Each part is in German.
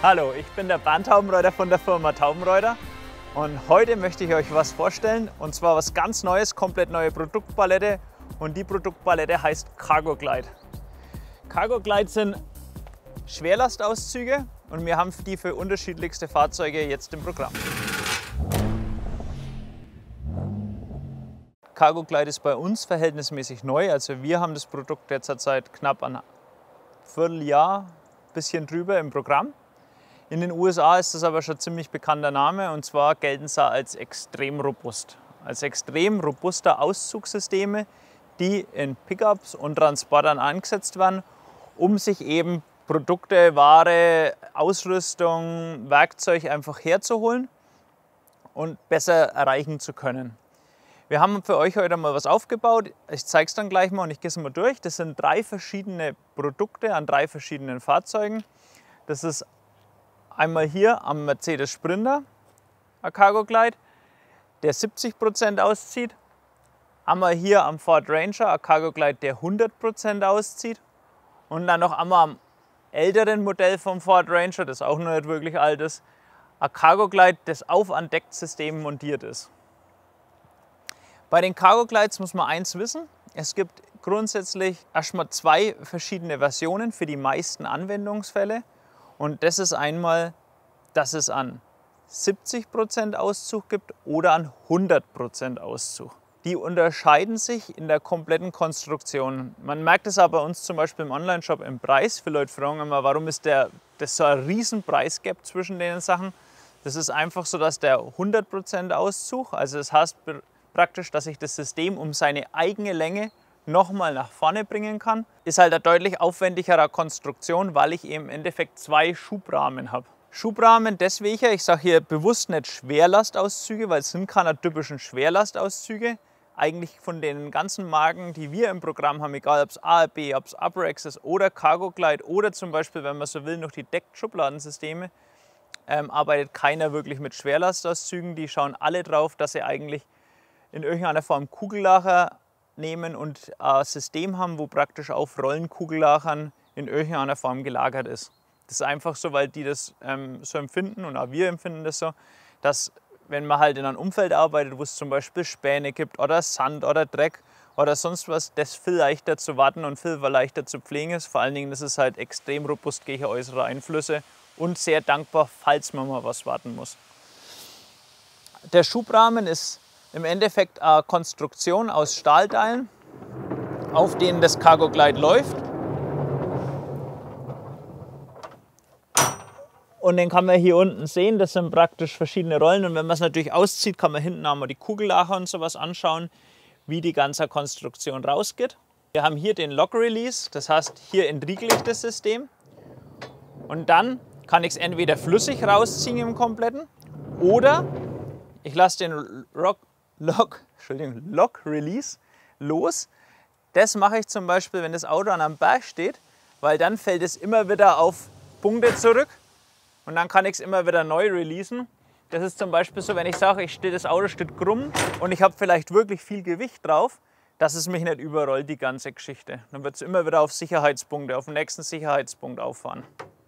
Hallo, ich bin der Bernd Taubenreuter von der Firma Taubenreuter und heute möchte ich euch was vorstellen und zwar was ganz Neues, komplett neue Produktpalette und die Produktpalette heißt Cargo Glide. Cargo Glide sind Schwerlastauszüge und wir haben die für unterschiedlichste Fahrzeuge jetzt im Programm. Cargo Glide ist bei uns verhältnismäßig neu, also wir haben das Produkt jetzt seit knapp einem Vierteljahr, bisschen drüber im Programm. In den USA ist das aber schon ein ziemlich bekannter Name und zwar gelten sie als extrem robust. Als extrem robuste Auszugssysteme, die in Pickups und Transportern eingesetzt werden, um sich eben Produkte, Ware, Ausrüstung, Werkzeug einfach herzuholen und besser erreichen zu können. Wir haben für euch heute mal was aufgebaut. Ich zeige es dann gleich mal und ich gehe es mal durch. Das sind 3 verschiedene Produkte an 3 verschiedenen Fahrzeugen. Das ist einmal hier am Mercedes Sprinter, ein Cargo Glide, der 70% auszieht. Einmal hier am Ford Ranger, ein Cargo Glide, der 100% auszieht. Und dann noch einmal am älteren Modell vom Ford Ranger, das auch noch nicht wirklich alt ist, ein Cargo Glide, das auf ein Decksystem montiert ist. Bei den Cargo Glides muss man eins wissen, es gibt grundsätzlich erstmal 2 verschiedene Versionen für die meisten Anwendungsfälle. Und das ist einmal, dass es an 70% Auszug gibt oder an 100% Auszug. Die unterscheiden sich in der kompletten Konstruktion. Man merkt es auch bei uns zum Beispiel im Online-Shop im Preis. Viele Leute fragen immer, warum ist das so ein riesen Preisgap zwischen den Sachen. Das ist einfach so, dass der 100% Auszug, also das heißt praktisch, dass ich das System um seine eigene Länge nochmal nach vorne bringen kann, ist halt eine deutlich aufwendigere Konstruktion, weil ich eben im Endeffekt 2 Schubrahmen habe. Schubrahmen deswegen, ich sage hier bewusst nicht Schwerlastauszüge, weil es sind keine typischen Schwerlastauszüge. Eigentlich von den ganzen Marken, die wir im Programm haben, egal ob es ARB, ob es UpperX ist oder Cargo Glide oder zum Beispiel, wenn man so will, noch die Deckschubladensysteme, arbeitet keiner wirklich mit Schwerlastauszügen. Die schauen alle drauf, dass sie eigentlich in irgendeiner Form Kugellager nehmen und ein System haben, wo praktisch auf Rollenkugellagern in irgendeiner Form gelagert ist. Das ist einfach so, weil die das so empfinden und auch wir empfinden das so, dass wenn man halt in einem Umfeld arbeitet, wo es zum Beispiel Späne gibt oder Sand oder Dreck oder sonst was, das viel leichter zu warten und viel leichter zu pflegen ist. Vor allen Dingen ist es halt extrem robust gegen äußere Einflüsse und sehr dankbar, falls man mal was warten muss. Der Schubrahmen ist im Endeffekt eine Konstruktion aus Stahlteilen, auf denen das Cargo Glide läuft. Und den kann man hier unten sehen, das sind praktisch verschiedene Rollen. Und wenn man es natürlich auszieht, kann man hinten einmal die Kugellager und sowas anschauen, wie die ganze Konstruktion rausgeht. Wir haben hier den Lock Release, das heißt, hier entriegel ich das System. Und dann kann ich es entweder flüssig rausziehen im Kompletten oder ich lasse den Lock Release los. Das mache ich zum Beispiel, wenn das Auto an einem Berg steht, weil dann fällt es immer wieder auf Punkte zurück und dann kann ich es immer wieder neu releasen. Das ist zum Beispiel so, wenn ich sage, das Auto steht krumm und ich habe vielleicht wirklich viel Gewicht drauf, dass es mich nicht überrollt, die ganze Geschichte. Dann wird es immer wieder auf Sicherheitspunkte, auf den nächsten Sicherheitspunkt auffahren.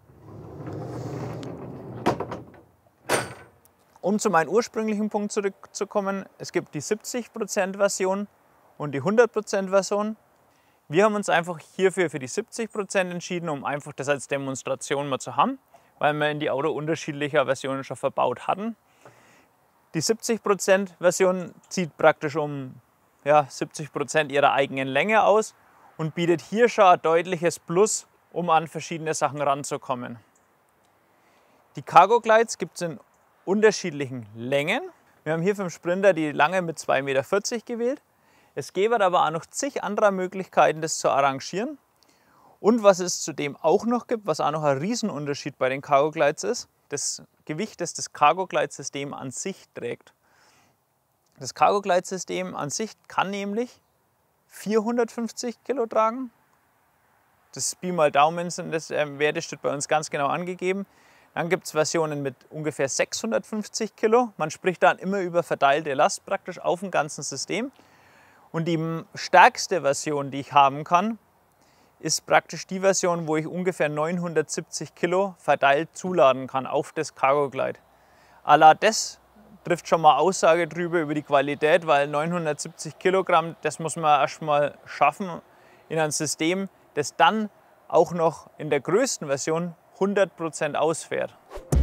Um zu meinem ursprünglichen Punkt zurückzukommen, es gibt die 70% Version und die 100% Version. Wir haben uns einfach hierfür für die 70% entschieden, um einfach das als Demonstration mal zu haben, weil wir in die Auto unterschiedlicher Versionen schon verbaut hatten. Die 70% Version zieht praktisch um 70% ihrer eigenen Länge aus und bietet hier schon ein deutliches Plus, um an verschiedene Sachen ranzukommen. Die Cargo Glides gibt es in unterschiedlichen Längen. Wir haben hier vom Sprinter die Lange mit 2,40 Meter gewählt. Es gäbe aber auch noch zig andere Möglichkeiten, das zu arrangieren. Und was es zudem auch noch gibt, was auch noch ein Riesenunterschied bei den Cargo Glides ist, das Gewicht, das das Cargo Glide System an sich trägt. Das Cargo Glide System an sich kann nämlich 450 Kilo tragen. Das Pi mal Daumen sind das Werte, steht bei uns ganz genau angegeben. Dann gibt es Versionen mit ungefähr 650 Kilo. Man spricht dann immer über verteilte Last praktisch auf dem ganzen System. Und die stärkste Version, die ich haben kann, ist praktisch die Version, wo ich ungefähr 970 Kilo verteilt zuladen kann auf das Cargo Glide. Allein das trifft schon mal Aussage drüber über die Qualität, weil 970 Kilogramm, das muss man erstmal schaffen in einem System, das dann auch noch in der größten Version 100% ausfährt.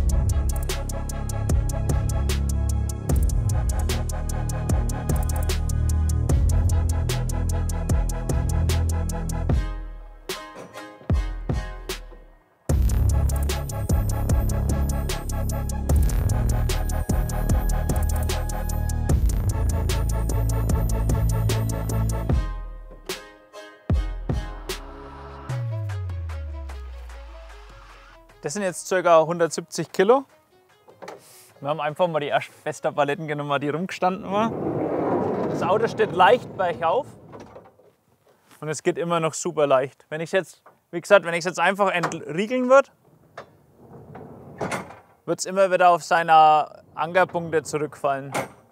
Das sind jetzt ca. 170 Kilo. Wir haben einfach mal die ersten festen Paletten genommen, die rumgestanden waren. Das Auto steht leicht bergauf und es geht immer noch super leicht. Wenn ich jetzt, wie gesagt, wenn ich es jetzt einfach entriegeln würde, wird es immer wieder auf seine Ankerpunkte zurückfallen.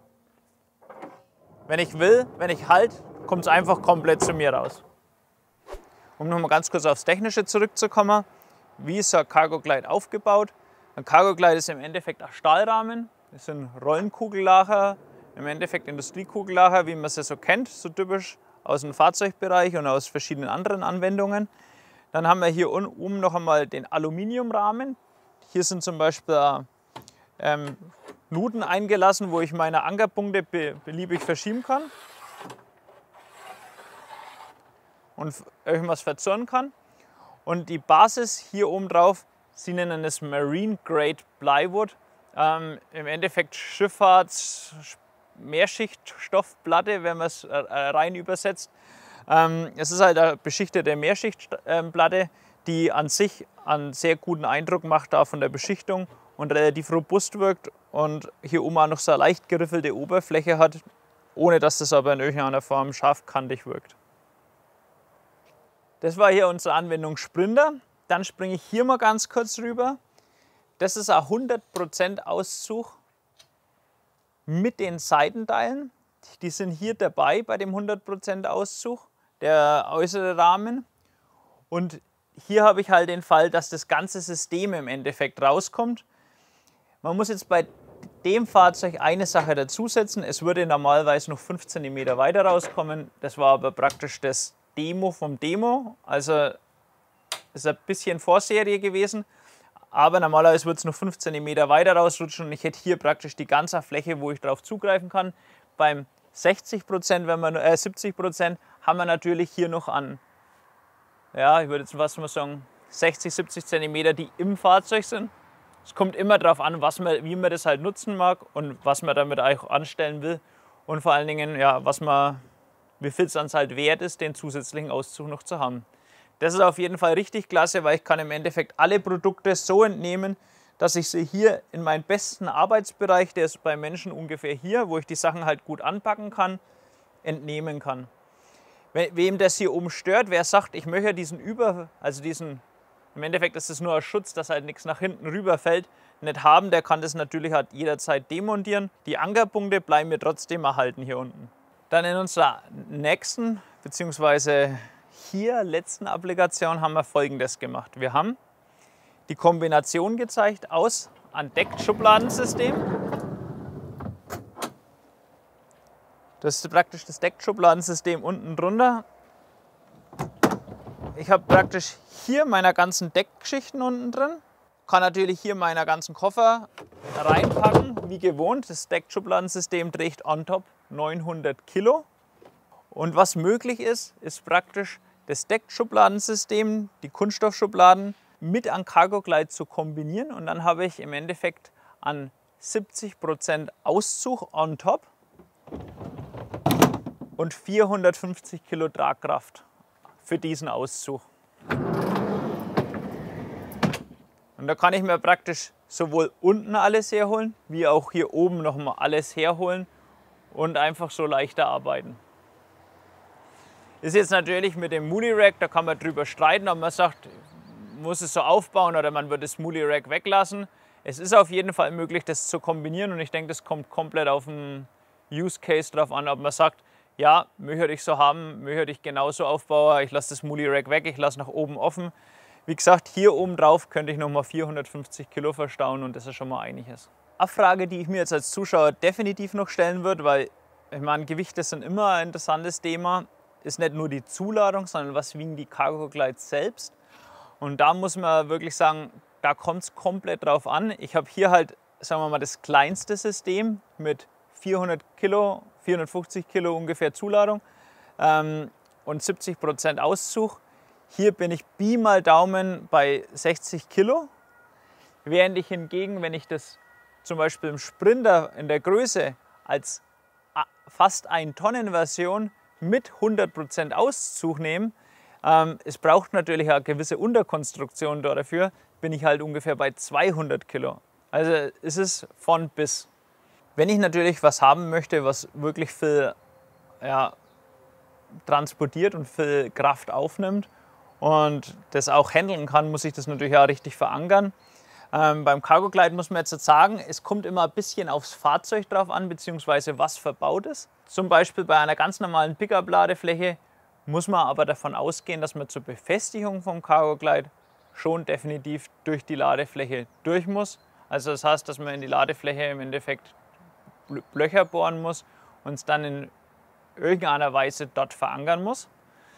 Wenn ich will, wenn ich halte, kommt es einfach komplett zu mir raus. Um noch mal ganz kurz aufs Technische zurückzukommen. Wie ist so ein Cargo Glide aufgebaut? Ein Cargo Glide ist im Endeffekt ein Stahlrahmen. Das sind Rollenkugellager, im Endeffekt Industriekugellager, wie man sie so kennt, so typisch aus dem Fahrzeugbereich und aus verschiedenen anderen Anwendungen. Dann haben wir hier oben noch einmal den Aluminiumrahmen. Hier sind zum Beispiel Nuten eingelassen, wo ich meine Ankerpunkte beliebig verschieben kann und irgendwas verzurren kann. Und die Basis hier oben drauf, sie nennen es Marine Grade Plywood. Im Endeffekt Schifffahrts-Mehrschichtstoffplatte, wenn man es rein übersetzt. Es ist halt eine beschichtete Mehrschichtplatte, die an sich einen sehr guten Eindruck macht da von der Beschichtung und relativ robust wirkt und hier oben auch noch so eine leicht geriffelte Oberfläche hat, ohne dass das aber in irgendeiner Form scharfkantig wirkt. Das war hier unsere Anwendung Sprinter. Dann springe ich hier mal ganz kurz rüber. Das ist ein 100% Auszug mit den Seitenteilen. Die sind hier dabei bei dem 100% Auszug, der äußere Rahmen. Und hier habe ich halt den Fall, dass das ganze System im Endeffekt rauskommt. Man muss jetzt bei dem Fahrzeug eine Sache dazusetzen. Es würde normalerweise noch 5 cm weiter rauskommen. Das war aber praktisch das Demo vom Demo, also ist ein bisschen Vorserie gewesen, aber normalerweise wird es noch 5 cm weiter rausrutschen und ich hätte hier praktisch die ganze Fläche, wo ich darauf zugreifen kann. Beim 60%, wenn man 70% haben wir natürlich hier noch an, ja, ich würde jetzt was mal sagen, 60, 70 cm, die im Fahrzeug sind. Es kommt immer darauf an, wie man das halt nutzen mag und was man damit auch anstellen will und vor allen Dingen, ja, wie viel es dann halt wert ist, den zusätzlichen Auszug noch zu haben. Das ist auf jeden Fall richtig klasse, weil ich kann im Endeffekt alle Produkte so entnehmen, dass ich sie hier in meinen besten Arbeitsbereich, der ist bei Menschen ungefähr hier, wo ich die Sachen halt gut anpacken kann, entnehmen kann. Wem das hier oben stört, wer sagt, ich möchte im Endeffekt ist es nur ein Schutz, dass halt nichts nach hinten rüberfällt, nicht haben, der kann das natürlich halt jederzeit demontieren. Die Ankerpunkte bleiben mir trotzdem erhalten hier unten. Dann in unserer nächsten bzw. hier letzten Applikation haben wir Folgendes gemacht. Wir haben die Kombination gezeigt aus einem Deckschubladensystem. Das ist praktisch das Deckschubladensystem unten drunter. Ich habe praktisch hier meine ganzen Deckgeschichten unten drin. Kann natürlich hier meine ganzen Koffer reinpacken, wie gewohnt. Das Deckschubladensystem trägt on top 900 Kilo. Und was möglich ist, ist praktisch das Deckschubladensystem, die Kunststoffschubladen, mit einem Cargo Glide zu kombinieren. Und dann habe ich im Endeffekt an 70% Auszug on top und 450 Kilo Tragkraft für diesen Auszug. Und da kann ich mir praktisch sowohl unten alles herholen, wie auch hier oben nochmal alles herholen und einfach so leichter arbeiten. Ist jetzt natürlich mit dem Multi-Rack, da kann man drüber streiten, ob man sagt, muss es so aufbauen oder man wird das Multi-Rack weglassen. Es ist auf jeden Fall möglich, das zu kombinieren und ich denke, das kommt komplett auf den Use Case drauf an, ob man sagt, Ja, möchte ich so haben, möchte ich genauso aufbauen. Ich lasse das Muli-Rack weg, ich lasse nach oben offen. Wie gesagt, hier oben drauf könnte ich nochmal 450 Kilo verstauen und das ist schon mal einiges. Eine Frage, die ich mir jetzt als Zuschauer definitiv noch stellen würde, weil ich meine, Gewichte sind immer ein interessantes Thema, ist nicht nur die Zuladung, sondern was wiegen die Cargo Glides selbst. Und da muss man wirklich sagen, da kommt es komplett drauf an. Ich habe hier halt, sagen wir mal, das kleinste System mit 400 Kilo, 450 Kilo ungefähr Zuladung und 70% Auszug. Hier bin ich Pi mal Daumen bei 60 Kilo, während ich hingegen, wenn ich das zum Beispiel im Sprinter in der Größe als fast 1 Tonnen Version mit 100% Auszug nehme, es braucht natürlich eine gewisse Unterkonstruktion dafür, bin ich halt ungefähr bei 200 Kilo. Also es ist von bis. Wenn ich natürlich was haben möchte, was wirklich viel transportiert und viel Kraft aufnimmt und das auch handeln kann, muss ich das natürlich auch richtig verankern. Beim Cargo Glide muss man jetzt sagen, es kommt immer ein bisschen aufs Fahrzeug drauf an, beziehungsweise was verbaut ist. Zum Beispiel bei einer ganz normalen Pickup-Ladefläche muss man aber davon ausgehen, dass man zur Befestigung vom Cargo Glide schon definitiv durch die Ladefläche durch muss. Also das heißt, dass man in die Ladefläche im Endeffekt Löcher bohren muss und es dann in irgendeiner Weise dort verankern muss.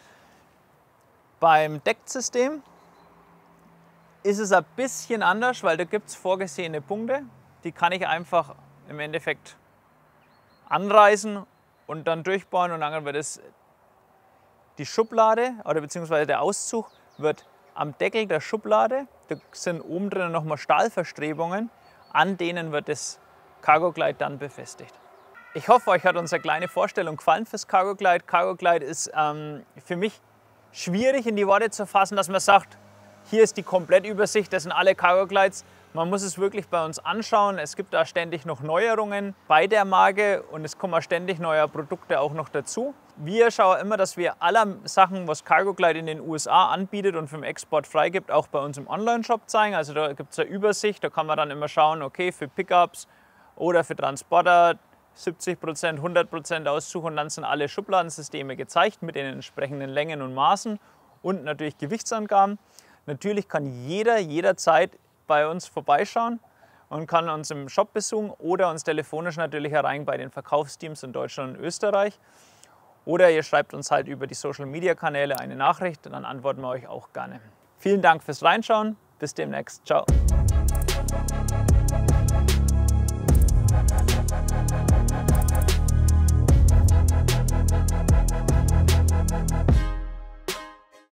Beim Decksystem ist es ein bisschen anders, weil da gibt es vorgesehene Punkte, die kann ich einfach im Endeffekt anreißen und dann durchbauen und dann wird es die Schublade oder beziehungsweise der Auszug wird am Deckel der Schublade, da sind oben drin nochmal Stahlverstrebungen, an denen wird das Cargo Glide dann befestigt. Ich hoffe, euch hat unsere kleine Vorstellung gefallen fürs Cargo Glide. Cargo Glide ist für mich schwierig in die Worte zu fassen, dass man sagt, hier ist die Komplettübersicht, das sind alle Cargo Glides. Man muss es wirklich bei uns anschauen. Es gibt da ständig noch Neuerungen bei der Marke und es kommen ständig neue Produkte auch noch dazu. Wir schauen immer, dass wir alle Sachen, was Cargo Glide in den USA anbietet und für den Export freigibt, auch bei uns im Online-Shop zeigen. Also da gibt es eine Übersicht, da kann man dann immer schauen, okay, für Pickups oder für Transporter 70%, 100% Auszug und dann sind alle Schubladensysteme gezeigt mit den entsprechenden Längen und Maßen und natürlich Gewichtsangaben. Natürlich kann jeder jederzeit bei uns vorbeischauen und kann uns im Shop besuchen oder uns telefonisch natürlich erreichen bei den Verkaufsteams in Deutschland und Österreich. Oder ihr schreibt uns halt über die Social Media Kanäle eine Nachricht und dann antworten wir euch auch gerne. Vielen Dank fürs Reinschauen. Bis demnächst. Ciao.